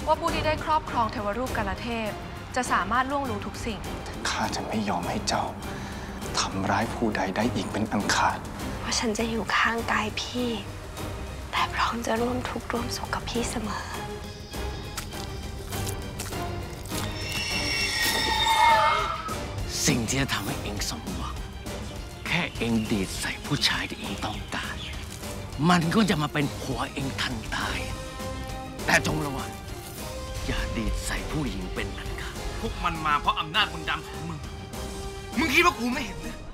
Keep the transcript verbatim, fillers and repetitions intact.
ว่าผู้ที่ได้ครอบครองเทวรูปกาลเทพจะสามารถล่วงรู้ทุกสิ่งข้าจะไม่ยอมให้เจ้าทำร้ายผู้ใดได้อีกเป็นอันขาดเพราะฉันจะอยู่ข้างกายพี่แต่พร้อมจะร่วมทุกข์ร่วมสุขกับพี่เสมอสิ่งที่จะทำให้เองสมหวังแค่เองดีดใส่ผู้ชายที่เองต้องการมันก็จะมาเป็นผัวเองทันตายแต่จงระวังอย่าดีดใส่ผู้หญิงเป็นอันขาดพวกมันมาเพราะอำนาจมนต์ดำของมึงมึงคิดว่ากูไม่เห็นเลย